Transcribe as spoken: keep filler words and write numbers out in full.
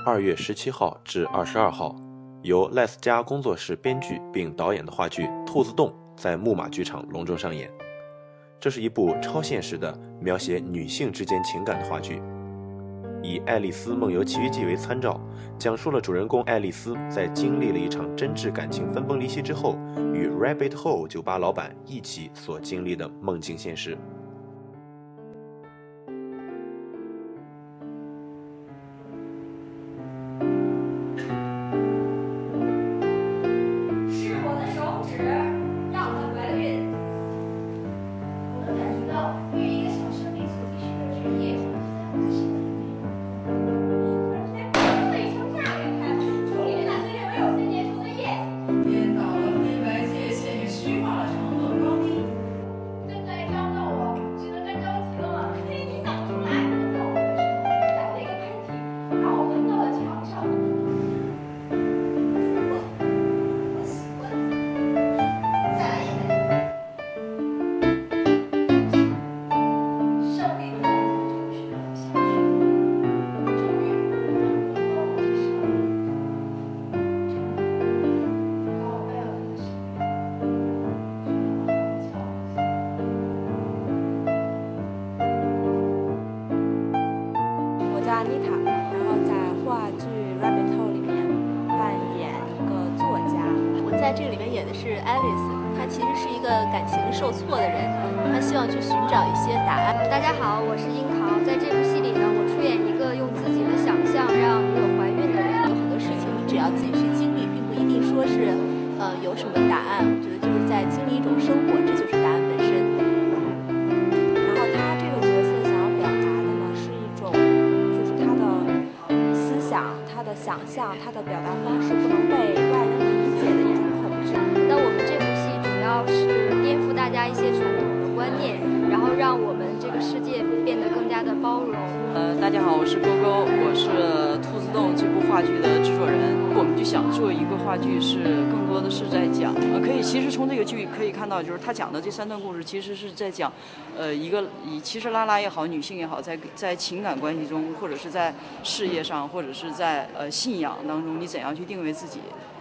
二月十七号至二十二号，由赖斯加工作室编剧并导演的话剧《兔子洞》在木马剧场隆重上演。这是一部超现实的描写女性之间情感的话剧，以爱丽丝梦游奇遇记为参照，讲述了主人公爱丽丝在经历了一场真挚感情分崩离析之后，与 Rabbit Hole 酒吧老板一起所经历的梦境现实。 安妮塔，然后在话剧《Rabbit Hole》里面扮演一个作家。 我在这个里面演的是爱丽丝，她其实是一个感情受挫的人，她希望去寻找一些答案。 大家好，我是樱桃，在这部戏里呢，我出演一个用自己的想象让女友怀孕的人。 有很多事情你只要自己去经历，并不一定说是呃有什么答案。我觉得就是在经历一种生活，这就是答案本身。 然后他这个角色想要表达的呢，是一种他的想象，他的表达方式不能被外人理解的一种恐惧。 那我们这部戏主要是颠覆大家一些传统的观念，然后让我们这个世界变得更加的包容。 呃，大家好，我是勾勾，我是《兔子洞》这部话剧的制作人。我们就想做一个话剧，是更多的是在讲，呃，可以其实从这个剧可以看到，就是他讲的这三段故事，其实是在讲，呃，一个以其实拉拉也好，女性也好，在在情感关系中，或者是在事业上，或者是在呃信仰当中，你怎样去定位自己。